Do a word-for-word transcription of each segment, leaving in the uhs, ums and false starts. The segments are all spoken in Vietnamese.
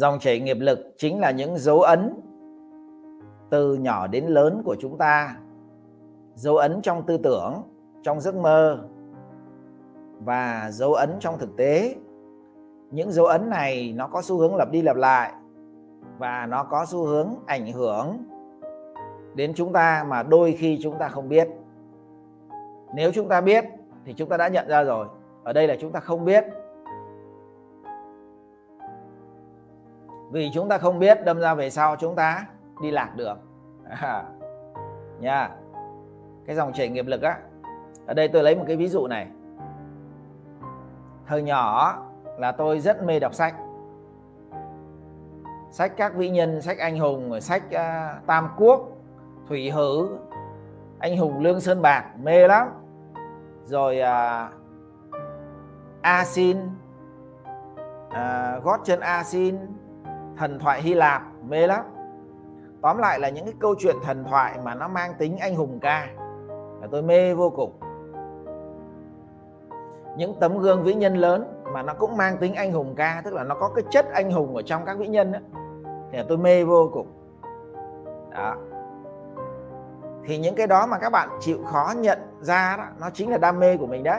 Dòng chảy nghiệp lực chính là những dấu ấn từ nhỏ đến lớn của chúng ta, dấu ấn trong tư tưởng, trong giấc mơ và dấu ấn trong thực tế. Những dấu ấn này nó có xu hướng lặp đi lặp lại và nó có xu hướng ảnh hưởng đến chúng ta mà đôi khi chúng ta không biết. Nếu chúng ta biết thì chúng ta đã nhận ra rồi. Ở đây là chúng ta không biết. Vì chúng ta không biết, đâm ra về sau chúng ta đi lạc được. À, nha. Cái dòng chảy nghiệp lực á, ở đây tôi lấy một cái ví dụ này. Thời nhỏ là tôi rất mê đọc sách. Sách các vĩ nhân, sách anh hùng, sách uh, Tam Quốc, Thủy Hử, anh hùng Lương Sơn Bạc, mê lắm. Rồi uh, A Xin, uh, gót chân A Xin, thần thoại Hy Lạp, mê lắm. Tóm lại là những cái câu chuyện thần thoại mà nó mang tính anh hùng ca là tôi mê vô cùng. Những tấm gương vĩ nhân lớn mà nó cũng mang tính anh hùng ca, tức là nó có cái chất anh hùng ở trong các vĩ nhân ấy, thì tôi mê vô cùng. Đó. Thì những cái đó mà các bạn chịu khó nhận ra đó, nó chính là đam mê của mình đấy.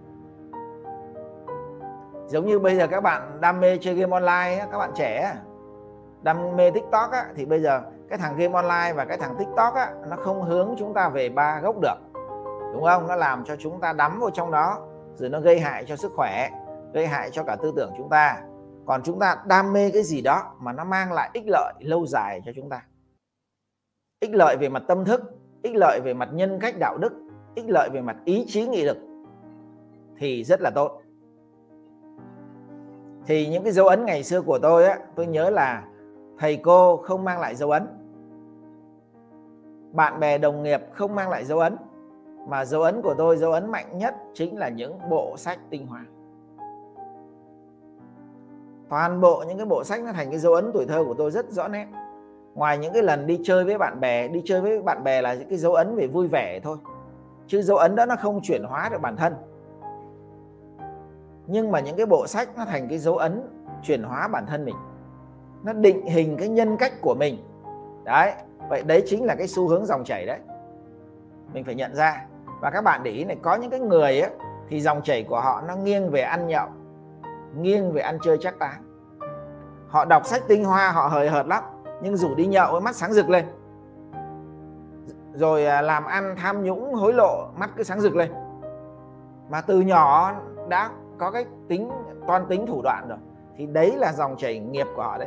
Giống như bây giờ các bạn đam mê chơi game online á, các bạn trẻ đam mê TikTok á, thì bây giờ cái thằng game online và cái thằng TikTok á, nó không hướng chúng ta về ba gốc được, đúng không? Nó làm cho chúng ta đắm vào trong đó, rồi nó gây hại cho sức khỏe, gây hại cho cả tư tưởng chúng ta. Còn chúng ta đam mê cái gì đó mà nó mang lại ích lợi lâu dài cho chúng ta, ích lợi về mặt tâm thức, ích lợi về mặt nhân cách đạo đức, ích lợi về mặt ý chí nghị lực, thì rất là tốt. Thì những cái dấu ấn ngày xưa của tôi á, tôi nhớ là thầy cô không mang lại dấu ấn, bạn bè đồng nghiệp không mang lại dấu ấn, mà dấu ấn của tôi, dấu ấn mạnh nhất chính là những bộ sách tinh hoa. Toàn bộ những cái bộ sách nó thành cái dấu ấn tuổi thơ của tôi rất rõ nét. Ngoài những cái lần đi chơi với bạn bè, đi chơi với bạn bè là những cái dấu ấn về vui vẻ thôi, chứ dấu ấn đó nó không chuyển hóa được bản thân. Nhưng mà những cái bộ sách nó thành cái dấu ấn chuyển hóa bản thân mình, nó định hình cái nhân cách của mình. Đấy, vậy đấy chính là cái xu hướng dòng chảy đấy, mình phải nhận ra. Và các bạn để ý này, có những cái người ấy, thì dòng chảy của họ nó nghiêng về ăn nhậu, nghiêng về ăn chơi chắc táng. Họ đọc sách tinh hoa, họ hời hợt lắm, nhưng rủ đi nhậu mắt sáng rực lên. Rồi làm ăn tham nhũng hối lộ, mắt cứ sáng rực lên. Mà từ nhỏ đã có cái tính toan tính thủ đoạn rồi, thì đấy là dòng chảy nghiệp của họ đấy.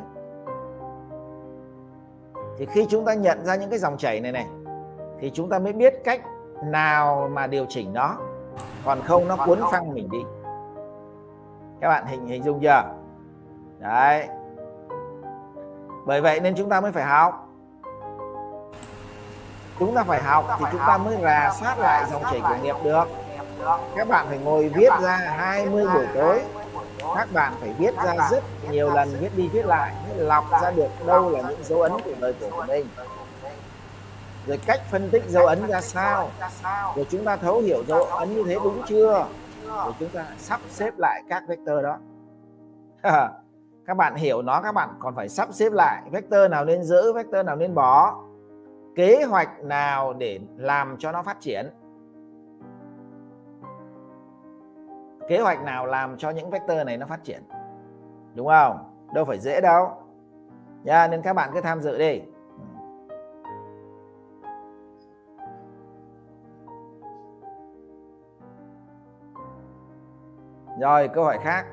Thì khi chúng ta nhận ra những cái dòng chảy này này, thì chúng ta mới biết cách nào mà điều chỉnh nó. Còn không nó cuốn phăng mình đi. Các bạn hình hình dung chưa? Đấy. Bởi vậy nên chúng ta mới phải học. Chúng ta phải học thì chúng ta mới rà soát lại dòng chảy của nghiệp được. Các bạn phải ngồi viết ra hai mươi buổi tối. Các bạn phải viết ra rất nhiều lần, viết đi viết lại, mới lọc ra được đâu là những dấu ấn của đời của mình. Rồi cách phân tích dấu ấn ra sao, rồi chúng ta thấu hiểu dấu ấn như thế đúng chưa, rồi chúng ta sắp xếp lại các vector đó. Các bạn hiểu nó, các bạn còn phải sắp xếp lại vector nào nên giữ, vector nào nên bỏ, kế hoạch nào để làm cho nó phát triển, kế hoạch nào làm cho những vector này nó phát triển, đúng không? Đâu phải dễ đâu nha. Nên các bạn cứ tham dự đi. Rồi, câu hỏi khác.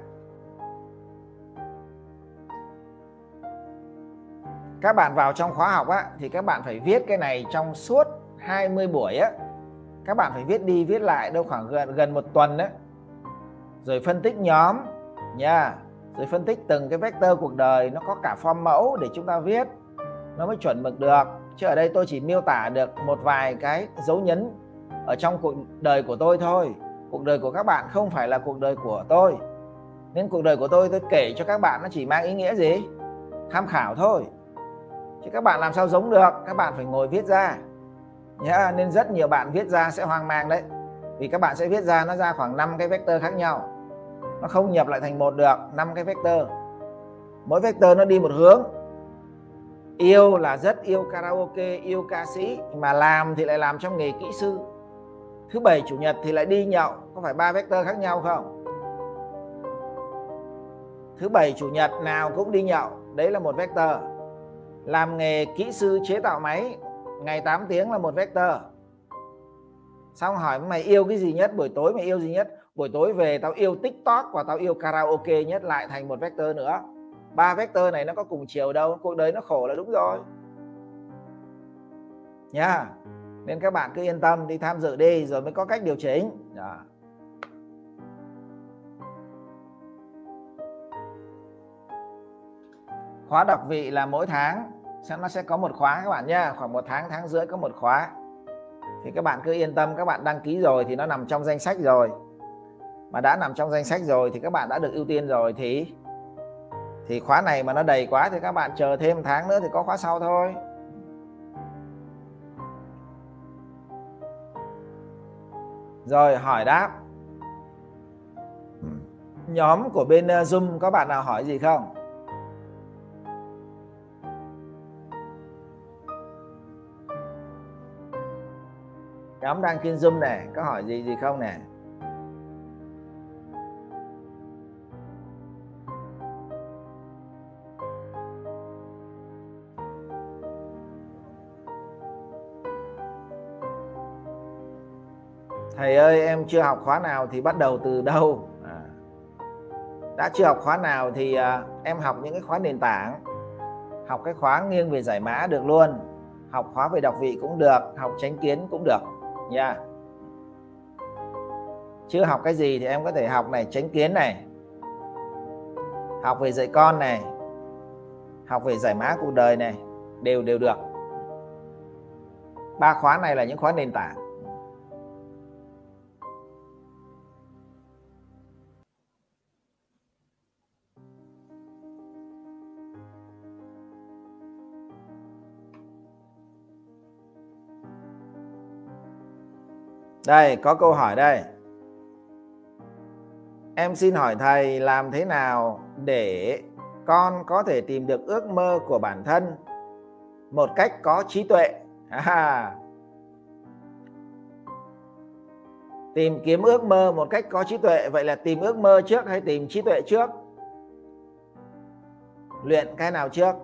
Các bạn vào trong khóa học á, thì các bạn phải viết cái này trong suốt hai mươi buổi á. Các bạn phải viết đi viết lại đâu khoảng gần, gần một tuần á. Rồi phân tích nhóm nha. Rồi phân tích từng cái vector cuộc đời, nó có cả form mẫu để chúng ta viết, nó mới chuẩn mực được. Chứ ở đây tôi chỉ miêu tả được một vài cái dấu nhấn ở trong cuộc đời của tôi thôi. Cuộc đời của các bạn không phải là cuộc đời của tôi. Nên cuộc đời của tôi tôi kể cho các bạn nó chỉ mang ý nghĩa gì? Tham khảo thôi. Chứ các bạn làm sao giống được, các bạn phải ngồi viết ra nhá. Nên rất nhiều bạn viết ra sẽ hoang mang đấy. Vì các bạn sẽ viết ra nó ra khoảng năm cái vector khác nhau, nó không nhập lại thành một được, năm cái vector. Mỗi vector nó đi một hướng. Yêu là rất yêu karaoke, yêu ca sĩ, mà làm thì lại làm trong nghề kỹ sư. Thứ bảy chủ nhật thì lại đi nhậu. Có phải ba vector khác nhau không? Thứ bảy chủ nhật nào cũng đi nhậu, đấy là một vector. Làm nghề kỹ sư chế tạo máy ngày tám tiếng là một vector. Xong hỏi mày yêu cái gì nhất? Buổi tối mày yêu gì nhất? Buổi tối về tao yêu TikTok và tao yêu karaoke nhất, lại thành một vector nữa. Ba vector này nó có cùng chiều đâu. Cuộc đời nó khổ là đúng rồi nha. Nên các bạn cứ yên tâm đi tham dự đi rồi mới có cách điều chỉnh. Đó. Khóa đọc vị là mỗi tháng nó sẽ có một khóa các bạn nhé. Khoảng một tháng, tháng rưỡi có một khóa. Thì các bạn cứ yên tâm, các bạn đăng ký rồi thì nó nằm trong danh sách rồi. Mà đã nằm trong danh sách rồi thì các bạn đã được ưu tiên rồi. Thì Thì khóa này mà nó đầy quá thì các bạn chờ thêm một tháng nữa thì có khóa sau thôi. Rồi hỏi đáp. Nhóm của bên Zoom có bạn nào hỏi gì không? Nhóm đang trên Zoom này, có hỏi gì gì không nè? Thầy ơi, em chưa học khóa nào thì bắt đầu từ đâu? À, đã chưa học khóa nào thì à, em học những cái khóa nền tảng. Học cái khóa nghiêng về giải mã được luôn. Học khóa về đọc vị cũng được, học chánh kiến cũng được nha. Yeah. Chưa học cái gì thì em có thể học này, chánh kiến này, học về dạy con này, học về giải mã cuộc đời này, đều đều được. Ba khóa này là những khóa nền tảng. Đây, có câu hỏi đây. Em xin hỏi thầy làm thế nào để con có thể tìm được ước mơ của bản thân một cách có trí tuệ? À, tìm kiếm ước mơ một cách có trí tuệ. Vậy là tìm ước mơ trước hay tìm trí tuệ trước? Luyện cái nào trước?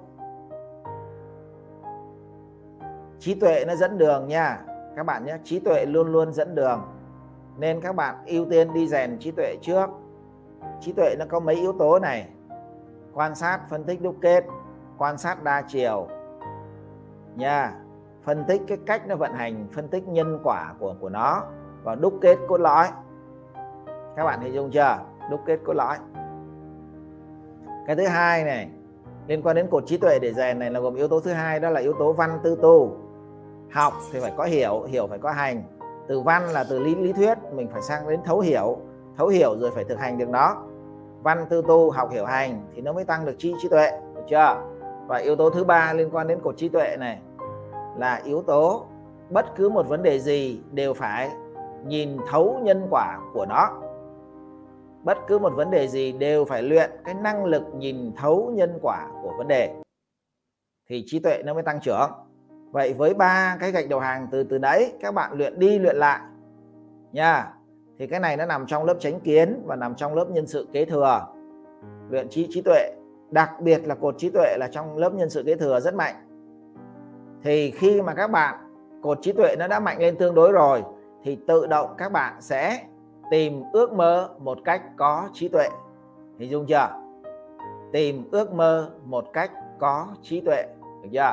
Trí tuệ nó dẫn đường nha các bạn nhé. Trí tuệ luôn luôn dẫn đường. Nên các bạn ưu tiên đi rèn trí tuệ trước. Trí tuệ nó có mấy yếu tố này: quan sát, phân tích, đúc kết. Quan sát đa chiều nha, phân tích cái cách nó vận hành, phân tích nhân quả của của nó, và đúc kết cốt lõi. Các bạn hình dung chưa? Đúc kết cốt lõi. Cái thứ hai này liên quan đến cột trí tuệ để rèn này là gồm yếu tố thứ hai, đó là yếu tố văn tư tu. Học thì phải có hiểu, hiểu phải có hành. Từ văn là từ lý lý thuyết, mình phải sang đến thấu hiểu, thấu hiểu rồi phải thực hành được nó. Văn tư tu, học hiểu hành thì nó mới tăng được trí trí tuệ, được chưa? Và yếu tố thứ ba liên quan đến cột trí tuệ này là yếu tố bất cứ một vấn đề gì đều phải nhìn thấu nhân quả của nó. Bất cứ một vấn đề gì đều phải luyện cái năng lực nhìn thấu nhân quả của vấn đề thì trí tuệ nó mới tăng trưởng. Vậy với ba cái gạch đầu hàng từ từ nãy các bạn luyện đi luyện lại nha. Thì cái này nó nằm trong lớp chánh kiến và nằm trong lớp nhân sự kế thừa. Luyện trí trí tuệ, đặc biệt là cột trí tuệ là trong lớp nhân sự kế thừa rất mạnh. Thì khi mà các bạn cột trí tuệ nó đã mạnh lên tương đối rồi thì tự động các bạn sẽ tìm ước mơ một cách có trí tuệ. Hình dung chưa? Tìm ước mơ một cách có trí tuệ, được chưa?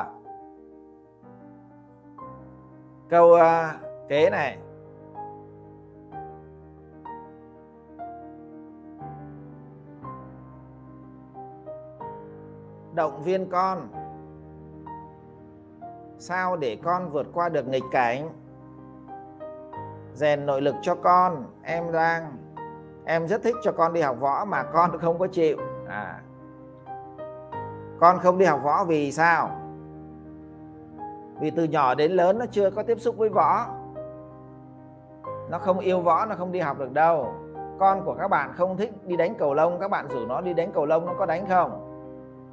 Câu uh, kế này. Động viên con sao để con vượt qua được nghịch cảnh, rèn nội lực cho con. Em đang em rất thích cho con đi học võ mà con không có chịu. À, con không đi học võ vì sao? Vì từ nhỏ đến lớn nó chưa có tiếp xúc với võ, nó không yêu võ, nó không đi học được đâu. Con của các bạn không thích đi đánh cầu lông, các bạn rủ nó đi đánh cầu lông, nó có đánh không?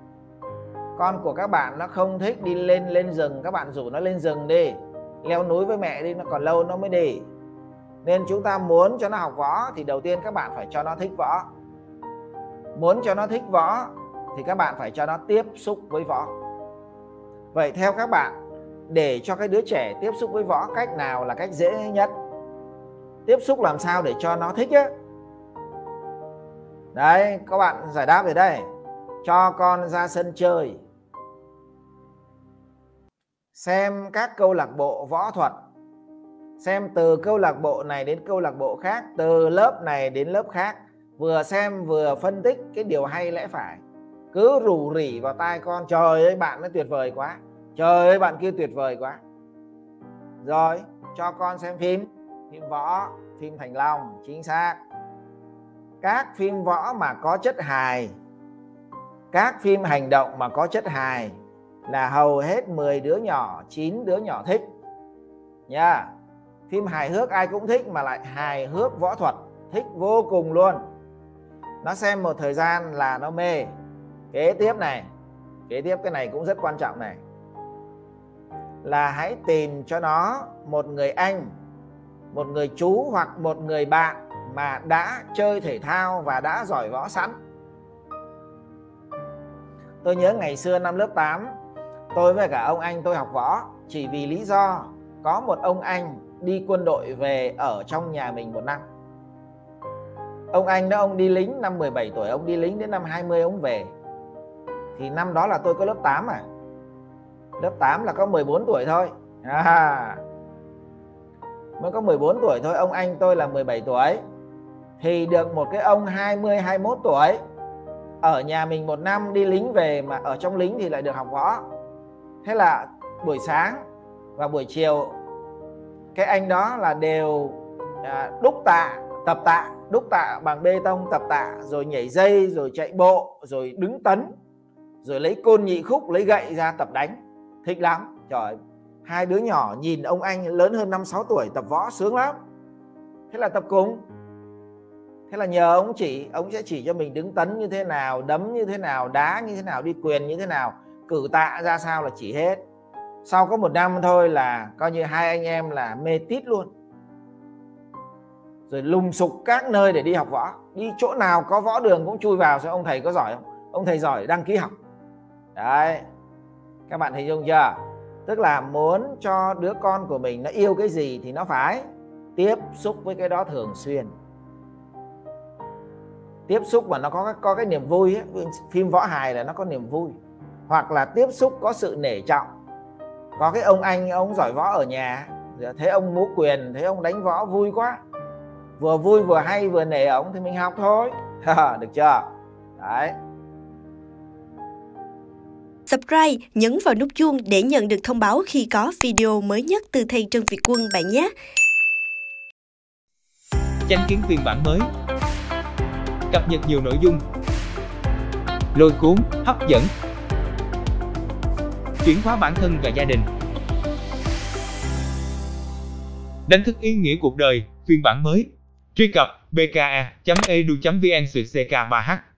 Con của các bạn nó không thích đi lên lên rừng, các bạn rủ nó lên rừng đi, leo núi với mẹ đi, nó còn lâu nó mới đi. Nên chúng ta muốn cho nó học võ thì đầu tiên các bạn phải cho nó thích võ. Muốn cho nó thích võ thì các bạn phải cho nó tiếp xúc với võ. Vậy theo các bạn, để cho cái đứa trẻ tiếp xúc với võ, cách nào là cách dễ nhất? Tiếp xúc làm sao để cho nó thích á? Đấy, các bạn giải đáp về đây. Cho con ra sân chơi, xem các câu lạc bộ võ thuật, xem từ câu lạc bộ này đến câu lạc bộ khác, từ lớp này đến lớp khác, vừa xem vừa phân tích cái điều hay lẽ phải. Cứ rủ rỉ vào tai con, trời ơi bạn nó tuyệt vời quá, trời ơi bạn kia tuyệt vời quá. Rồi cho con xem phim, phim võ, phim Thành Long, chính xác. Các phim võ mà có chất hài, các phim hành động mà có chất hài là hầu hết mười đứa nhỏ, chín đứa nhỏ thích nha. Phim hài hước ai cũng thích, mà lại hài hước võ thuật, thích vô cùng luôn. Nó xem một thời gian là nó mê. Kế tiếp này, kế tiếp cái này cũng rất quan trọng này, là hãy tìm cho nó một người anh, một người chú hoặc một người bạn mà đã chơi thể thao và đã giỏi võ sẵn. Tôi nhớ ngày xưa năm lớp tám, tôi với cả ông anh tôi học võ chỉ vì lý do có một ông anh đi quân đội về ở trong nhà mình một năm. Ông anh đó ông đi lính năm mười bảy tuổi, ông đi lính đến năm hai mươi ông về. Thì năm đó là tôi có lớp tám à. Lớp tám là có mười bốn tuổi thôi. À, mới có mười bốn tuổi thôi, ông anh tôi là mười bảy tuổi. Thì được một cái ông hai mươi, hai mươi mốt tuổi ở nhà mình một năm, đi lính về mà ở trong lính thì lại được học võ. Thế là buổi sáng và buổi chiều cái anh đó là đều à, đúc tạ, tập tạ, đúc tạ bằng bê tông, tập tạ, rồi nhảy dây, rồi chạy bộ, rồi đứng tấn, rồi lấy côn nhị khúc, lấy gậy ra tập đánh. Thích lắm. Trời, hai đứa nhỏ nhìn ông anh lớn hơn năm sáu tuổi tập võ sướng lắm. Thế là tập cùng. Thế là nhờ ông chỉ, ông sẽ chỉ cho mình đứng tấn như thế nào, đấm như thế nào, đá như thế nào, đi quyền như thế nào, cử tạ ra sao là chỉ hết. Sau có một năm thôi là coi như hai anh em là mê tít luôn. Rồi lùng sục các nơi để đi học võ. Đi chỗ nào có võ đường cũng chui vào. Xem ông thầy có giỏi không? Ông thầy giỏi đăng ký học. Đấy, các bạn hình dung chưa? Tức là muốn cho đứa con của mình nó yêu cái gì thì nó phải tiếp xúc với cái đó thường xuyên. Tiếp xúc mà nó có, có cái niềm vui ấy. Phim võ hài là nó có niềm vui. Hoặc là tiếp xúc có sự nể trọng. Có cái ông anh, ông giỏi võ ở nhà, thấy ông múa quyền, thấy ông đánh võ vui quá, vừa vui vừa hay vừa nể ông thì mình học thôi. Được chưa? Đấy. Subscribe, nhấn vào nút chuông để nhận được thông báo khi có video mới nhất từ thầy Trần Việt Quân bạn nhé. Chánh kiến phiên bản mới, cập nhật nhiều nội dung, lôi cuốn, hấp dẫn, chuyển hóa bản thân và gia đình, đánh thức ý nghĩa cuộc đời, phiên bản mới. Truy cập b k a chấm e d u chấm v n c k ba h